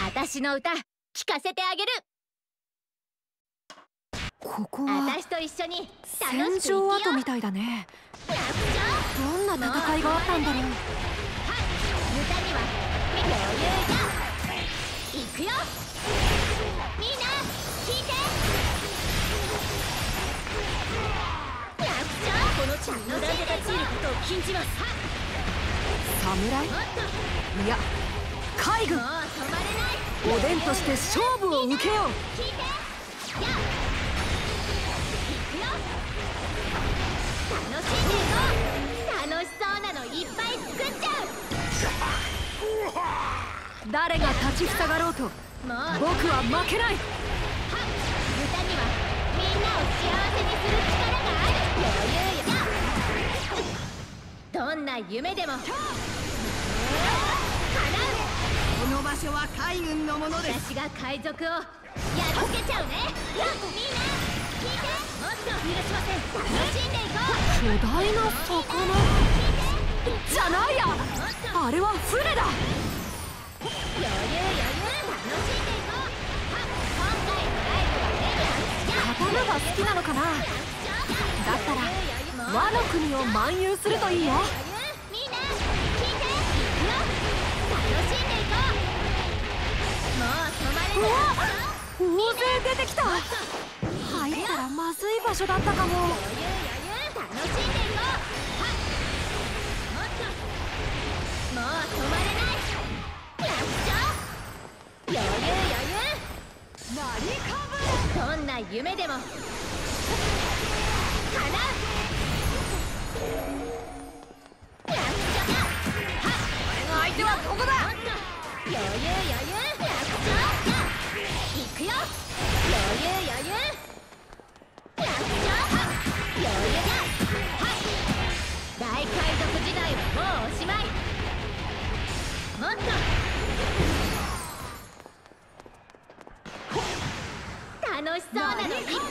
私の歌聞かせてあげる。 ここは私と一緒に楽戦しく生きよう。 場跡みたいだね。 やっちゃどんな戦いがあったんだろう。 う。歌には余裕だ。行くよ。みんな聞いて。やっちゃう。この地に無断で立ち入ることを禁じます。 侍？ もっといや海軍。 もう止まれない。 おでんとして勝負を受けよう。 聞いて。やっ行くよ。楽しんでいこう。楽しそうなのいっぱい作っちゃ誰が立ちふさがろうとう。もう僕は負けない。 歌にはみんなを幸せにする力がある。余裕よ。どんな夢でも叶う。 この場所は海軍のものです。 私が海賊をやっつけちゃうね。みんな聞いて。もっと許しません。楽しんでいこう。 巨大な魚じゃないや。あれは船だ。 余裕楽しんでいこう。今回のライブはレギュラー。 刀が好きなのかな。だったら和の国を漫遊するといいよ。 みんな聞いて。行くよ。楽しんでいこう。もう止まれうわない。 大勢出てきた。入ったらまずい場所だったかも。 楽しんでいこう。もっともう止まれない。やっちゃう。余裕どんな夢でも叶う。やっちゃう。 相手はここだ。 余裕やっちゃう。行くよ。余裕やっちゃう。余裕だ。大海賊時代はもうおしまい。もっと楽しそうなのいっぱい作っちゃう。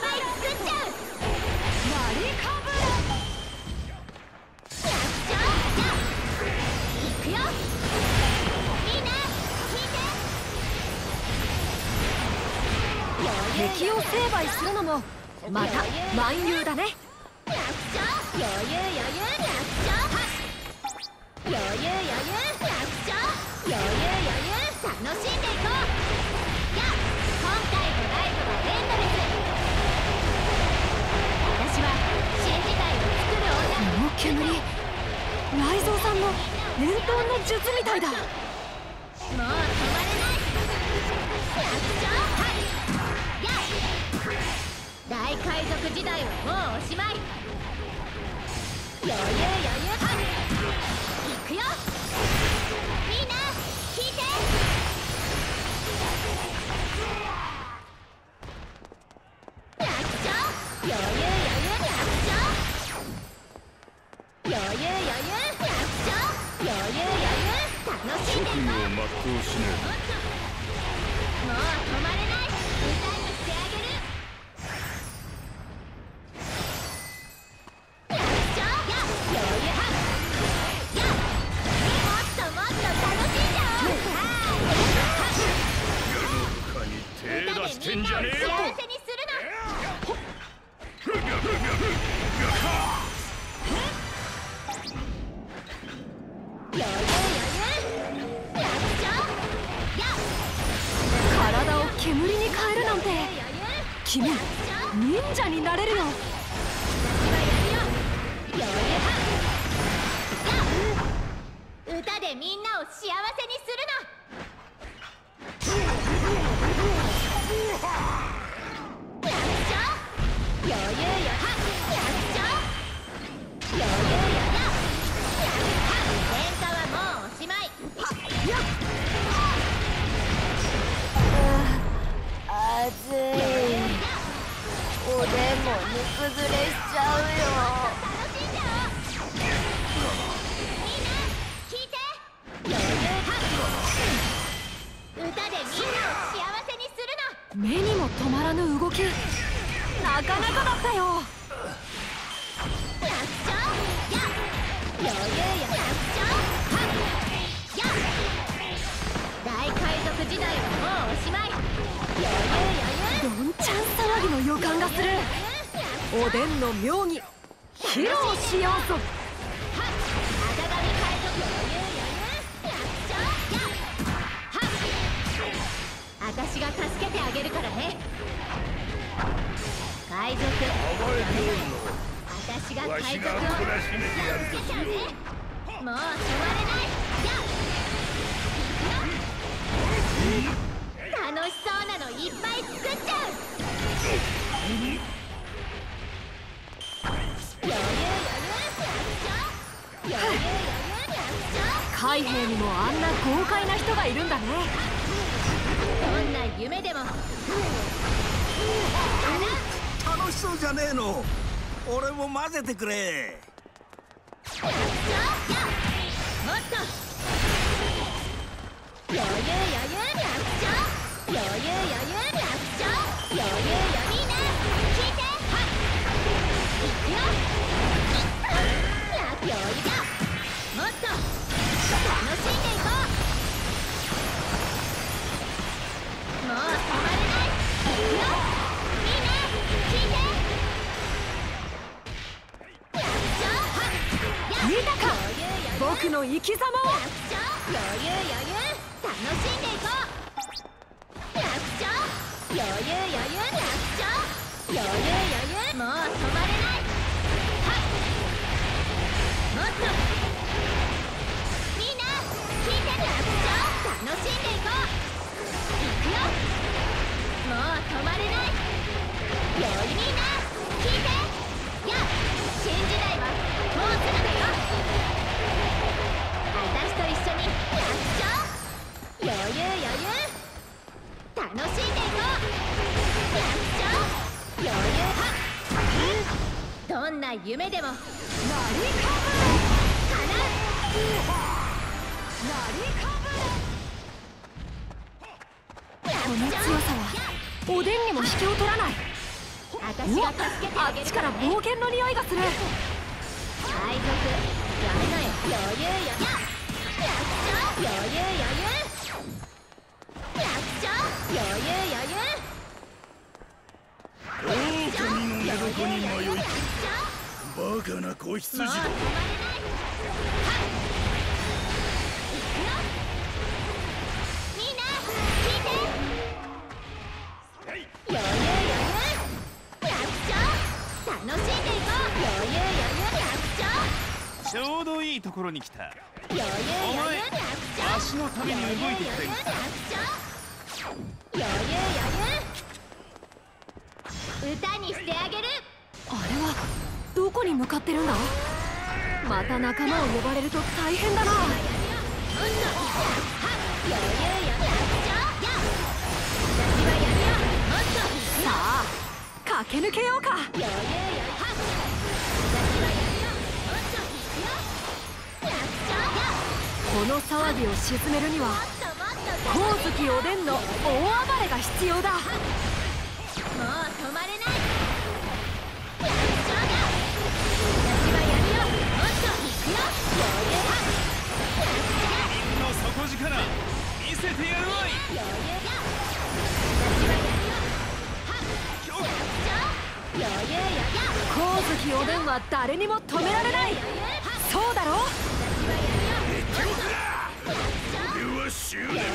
やっちゃう。行くよ。みんな聞いて。 敵を成敗するのもまた漫遊だね。 やっちゃう。余裕やっちゃう。余裕やっちゃう。余裕楽しんでいこう。やっ今回のライブはエンドレス。私は新時代を作るこの煙雷蔵さんの伝統の術みたいだ。 もう止まれない。やっちゃう。やっ大海賊時代はもうおしまい。余裕行くよ。みんな聞いて。やっちゃう。余裕やっちゃう。余裕やっちゃう。余裕楽しんでいこう。もう止まれない。歌にしてあげる。やっちゃう。余裕もっともっと楽しんじゃおう。 手出してんじゃねえよ。 幸せにするの。余裕やっちゃう。 体を煙に変えるなんて君忍者になれるよ。 歌でみんなを幸せにするの。やっちゃう。余裕やっちゃう。余裕喧嘩はもうおしまい。 暑い。おでんも煮崩れしちゃうよ。 楽しんじゃおう。みんな聞いて。余裕歌でみんなを幸せにするの。 目にも止まらぬ動き。なかなかだったよ。 やっちゃう。余裕やっちゃう。大海賊時代はもうおでんの妙技披露しようぞ。 私が助けてあげるからね。海賊私が海賊を助けちゃうね。もう止まれない。楽しそうなのいっぱい作っちゃう。 海兵にもあんな豪快な人がいるんだね。 どんな夢でも楽しそうじゃねえの。俺も混ぜてくれ。 もっと余裕楽勝。余裕楽勝。余裕よみんな聞いて。いくよ。余裕だ。もっと楽しんでいこう。もう止まれない。いくよ。みんな聞いて。 見たか、僕の生き様を。 余裕楽しんでいこう。楽勝。余裕楽勝。余裕もう止まれない。もっとみんな聞いて。楽勝。楽しんでいこう。いくよ。もう止まれない。みんな聞いて。や新時代はもうすぐだよ。私と一緒に楽勝。余裕楽しんでいこう。楽勝。余裕どんな夢でもなりかぶれ。 この強さはおでんにも引けを取らない。 私が助けてあげるあっちから冒険の匂いがする。 海賊やめなよ。余裕楽勝。余裕楽勝。余裕狼の寝床に迷い込むバカな子羊だ。 もう止まれない。いくよ。みんな聞いて。余裕楽勝。楽しんでいこう。余裕楽勝。 ちょうどいいところに来た。 余裕楽勝。 足のために動いてくれる。 余裕歌にしてあげる。 あれはどこに向かってるんだ。また仲間を呼ばれると大変だな。 余裕楽勝。私はやるよ。もっとさあ駆け抜けようか。 余裕私はやるよ。もっといくよ。楽勝。 この騒ぎを鎮めるにはもっと光月おでんの大暴れが必要だ。 もう止まれない。楽勝だ。私はやるよ。もっといくよ。余裕リンの底力見せてやるわい。 余裕だ。私はやるよ。余裕光月おでんは誰にも止められない。そうだろう。 俺は執念深いぞ。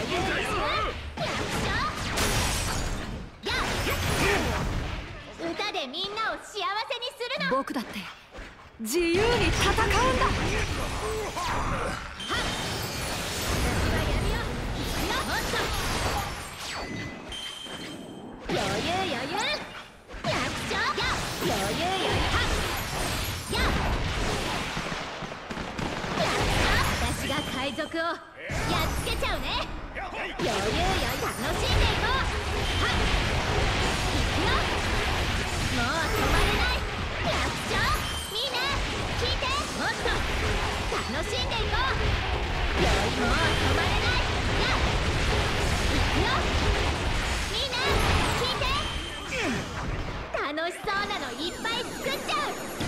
歌でみんなを幸せにするの。 僕だって自由に戦うんだ。 余裕楽勝。余裕私が海賊をやっつけちゃうね。余裕楽しんでいこう。いくよ。もう止まれない。楽勝。みんな聞いて。もっと楽しんでいこう。もう止まれない。いくよ。みんな聞いて。楽しそうなのいっぱい作っちゃう。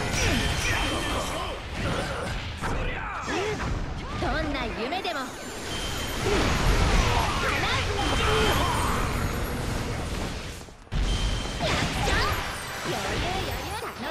どんな夢でも楽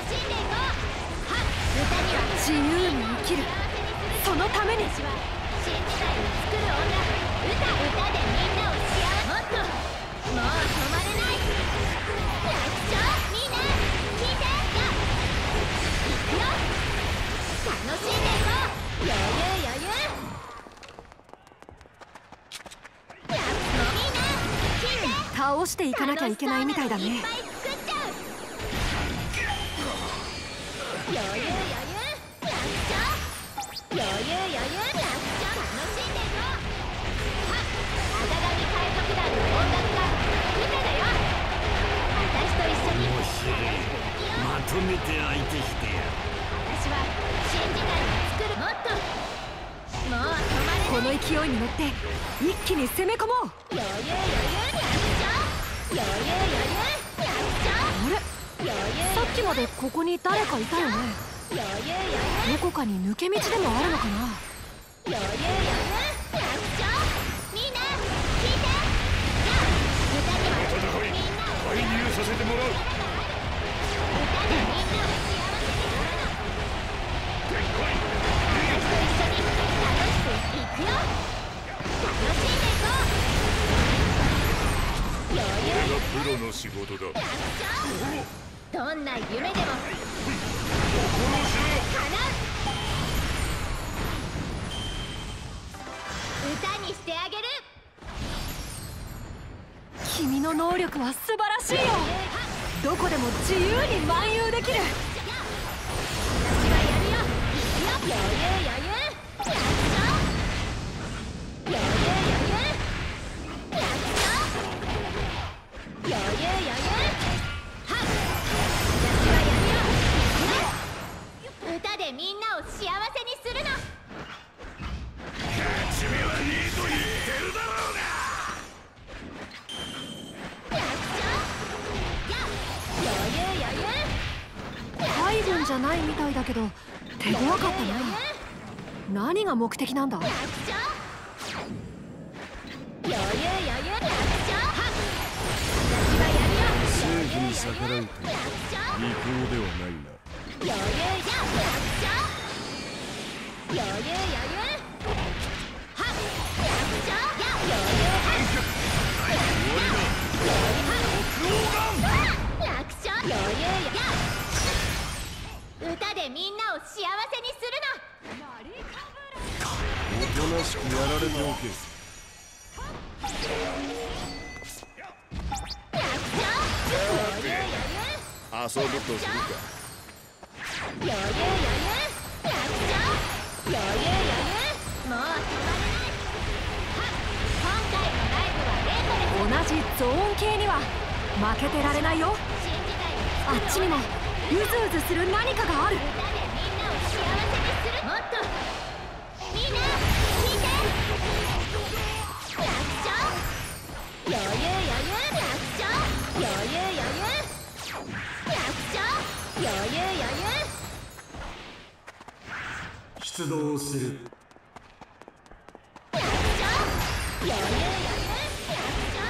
自由に生きる、そのために。 私は新時代を作る女。歌でみんなを幸せ。もっともう止まれない。楽勝。みんな聞いて。いくよ。楽しんでいこう。余裕余裕。みんな聞いて。 倒していかなきゃいけないみたいだね。 いっぱい作っちゃう。余裕余裕。楽勝。余裕余裕。楽勝。楽しんでいこう。赤髪海賊団の音楽家ウタだよ。私と一緒に面白い。まとめて相手してやる。 私は新時代を作る。もっともう止まれない。 この勢いに乗って一気に攻め込もう。 余裕余裕。楽勝。余裕余裕。楽勝。 あれ、 余裕さっきまでここに誰かいたよね。 余裕余裕。 どこかに抜け道でもあるのかな。 余裕余裕。楽勝。みんな聞いて。歌にはみんなを介入させてもらう。 歌でみんなを幸せにするの。私と一緒に楽しくいくよ。楽しんでいこう。余裕プロの仕事だ。 楽勝。どんな夢でも叶う。歌にしてあげる。 君の能力は素晴らしいよ。どこでも自由に漫遊できる。 私がやるよ。いくよ。余裕余裕。楽勝。余裕余裕。楽勝。余裕余裕。はっ。私はやるよ。いくよ。歌でみんなを幸せにするの。 勝ち目はねえと言ってるだろうが。 余裕余裕。 海軍じゃないみたいだけど手強かったな。何が目的なんだ。 楽勝。余裕余裕。楽勝。はっ。私がやるよ。 政府に逆らうと楽勝。 利口ではないな。 余裕や。楽勝。余裕余裕。はっ。楽勝。や。余裕。楽勝。余裕や。歌でみんなを幸せにするの。 おとなしくやられておけ。 楽勝。余裕余裕。 遊ぶとするか。 余裕余裕。楽勝。余裕余裕。もう止まれない。はっ。今回のライブはレートです。 同じゾーン系には負けてられないよ。 新時代をあっちにもうずうずする何かがある。 歌でみんなを幸せにする。もっとみんな聞いて。楽勝。余裕余裕。楽勝。余裕余裕。楽勝。余裕余裕。 出動する。 楽勝。余裕余裕。楽勝。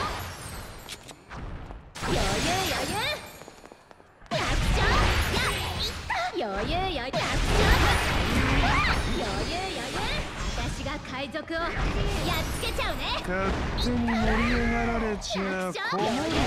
余裕余裕。楽勝。やいった。余裕余裕。楽勝。余裕余裕。私が海賊をやっつけちゃうね。 勝手に盛り上がられちゃ困るんだがね。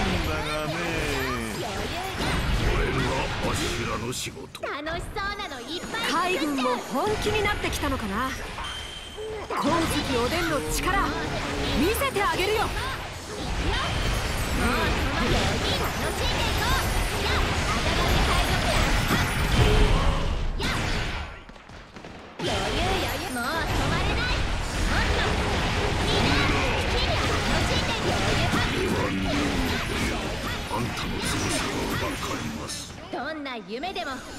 余裕わしらの仕事。 楽しそうなのいっぱい海軍も本気になってきたのかな。光月おでんの力見せてあげるよ。 もう止まるように楽しんでいこう。や赤髪海賊団。はっ。や余裕余裕。もう止まれない。もっとみんな好きに楽しんで余裕。はっ。 あんたの強さはわかります。 どんな夢でも叶う。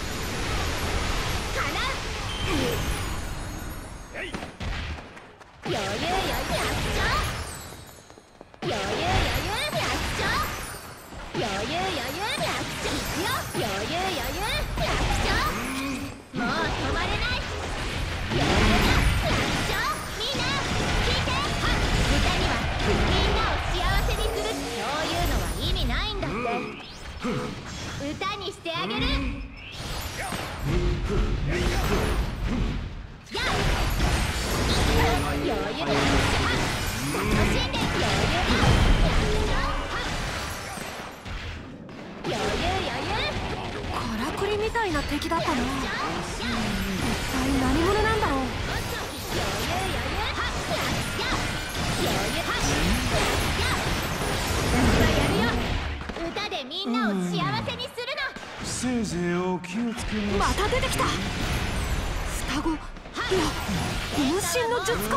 余裕余裕。楽勝。余裕余裕。楽勝。余裕余裕。楽勝。いくよ。余裕余裕。楽勝。もう止まれない。余裕だ。楽勝。みんな聞いて。はっ。歌にはみんなを幸せにする。そういうのは意味ないんだって。歌にしてあげる。 楽しんで余裕余裕からくりみたいな敵だったな。一体何者なんだろう。 歌でみんなを幸せにするの。 せいぜいお気をつけなさい。 また出てきた。双子、いや分身の術か。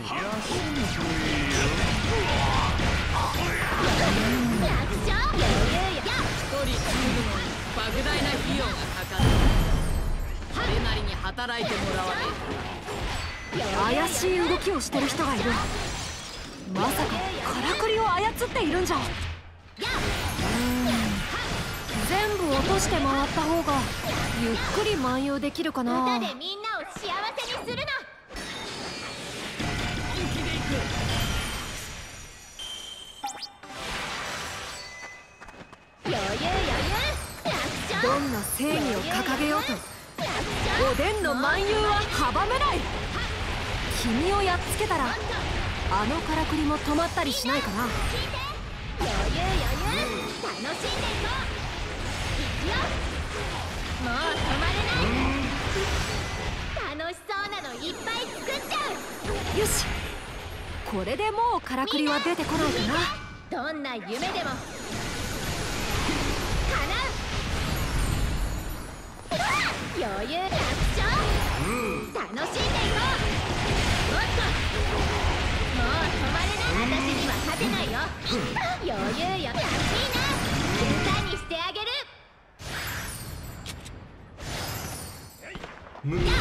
莫大な費用がかかる。それなりに働いてもらわね怪しい動きをしてる人がいる。まさかからくりを操っているんじゃ。全部落として回った方がゆっくり漫遊できるかな。 歌でみんなを幸せにするの。 どんな正義を掲げようとおでんの漫遊は阻めない。君をやっつけたらあのからくりも止まったりしないかな。 楽しんでいこう。いくよ。もう止まれない。楽しそうなのいっぱい作っちゃう。 よし、これでもうからくりは出てこないかな。 どんな夢でも叶う。余裕楽勝。楽しんでいこう。もっともう止まれない。私には勝てないよ。余裕よ。いいな。歌にしてあげる。余裕楽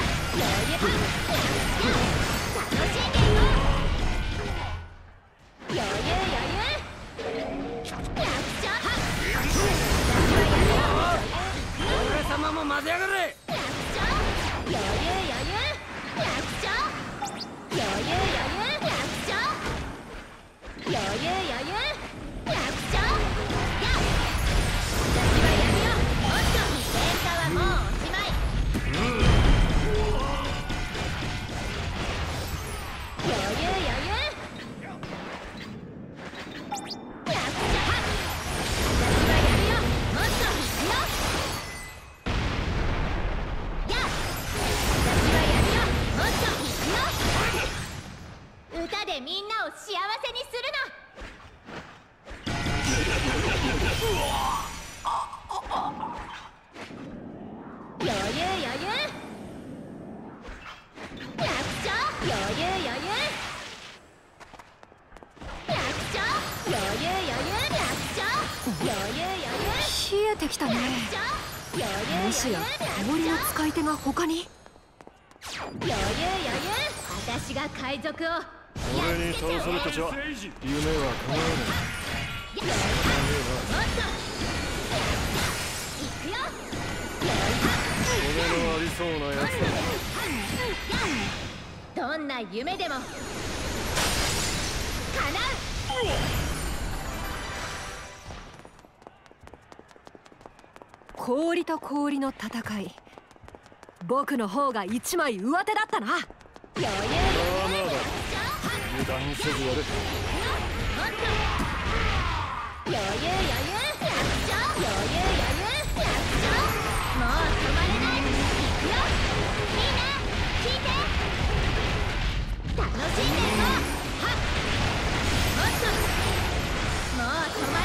しんでいこう。余裕楽勝。 俺様も混ぜやがれ。 余裕楽勝。余裕楽勝。余裕楽勝。私はやるよ。もっと喧嘩はもうおしまい。余裕楽勝。私はやるよ。もっと行くよ。歌でみんなを幸せにするの。余裕楽勝。余裕楽勝。余裕楽勝。余裕冷えてきたね。もしや氷の使い手が他に。 私が海賊を俺に倒されたちは夢は叶わない。 もっと行くよ。 俺のありそうなやつだ。 どんな夢でも叶う。 氷と氷の戦い、僕の方が一枚上手だったな。 余裕油断せずやれ。 楽勝。余裕楽勝。もう止まれない。行くよ。みんな聞いて。楽しんでいこう。はっ。もっともう止ま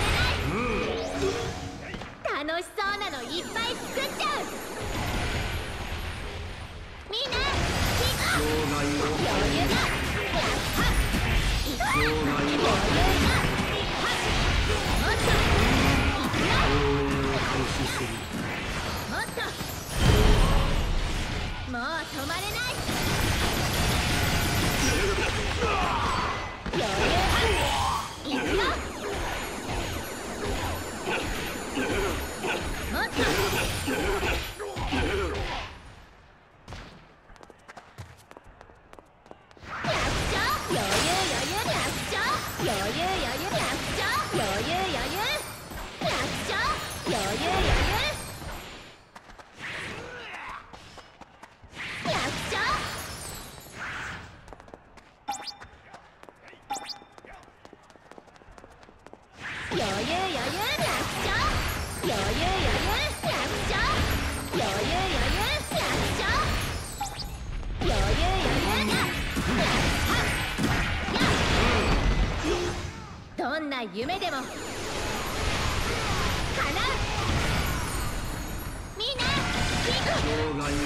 れない。楽しそうなのいっぱい作っちゃう。みんな聞いて。余裕だ。はっ。行くよ。余裕だ。もっと行くよ。もっともう止まれない。余裕行くよ。もっと夢でも叶う。みんな聞く。 生涯をみんな聞いて。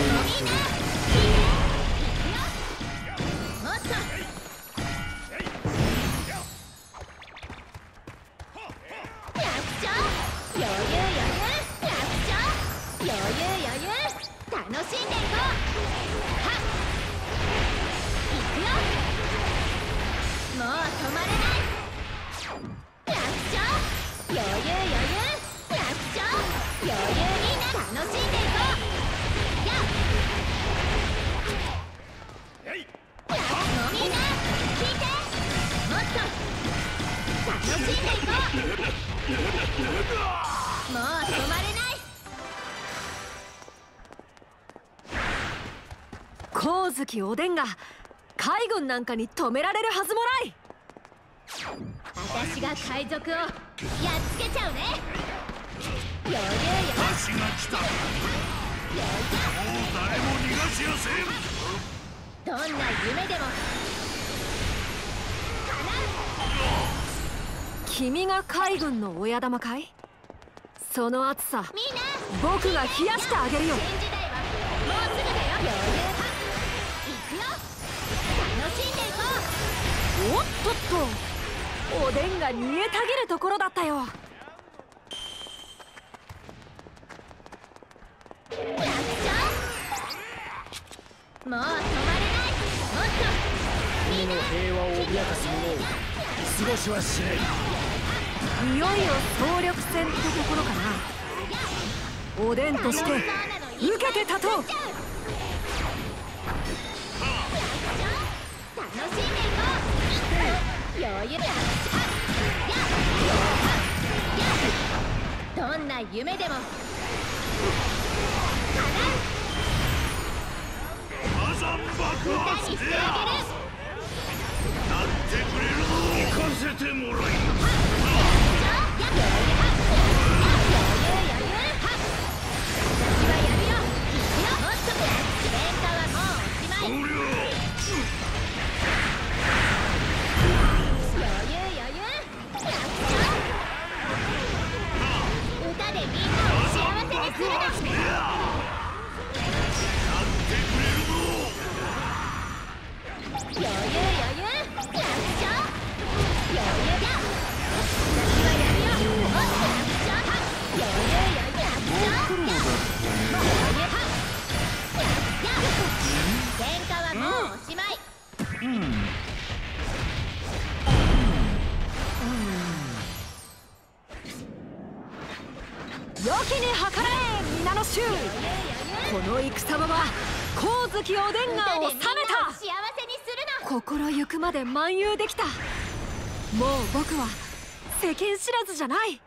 もっと楽勝。余裕楽勝。余裕楽しんでいこう。はっいくよ。もう止まれない。楽勝。余裕楽勝。余裕に楽しんでいこう。やっもうみんな聞いて。もっと楽しんでいこう。もう止まれない。 光月おでんが海軍なんかに止められるはずもない。 私が海賊をやっつけちゃうね。余裕よ。 足が来た。もう誰も逃がしやせん。 どんな夢でも君が海軍の親玉かい？その熱さみんな僕が冷やしてあげるよ。 新時代はもうすぐだよ。余裕いくよ。楽しんでいこおっとっと、おでんが煮えたぎるところだったよ。 う。楽勝。もう止まれない。もっとみんな平和を脅かす者を見過ごしはしない。 いよいよ総力戦ってところかな。おでんとして受けて立とう。 楽しんでいこう。余裕どんな夢でも火山爆歌発にしてあげる。 なってくれるぞ。行かせてもらいます。 良きに計らえ皆の衆。この戦場は光月おでんが治めた。 幸せにするの。 心ゆくまで漫遊できた。もう僕は世間知らずじゃない。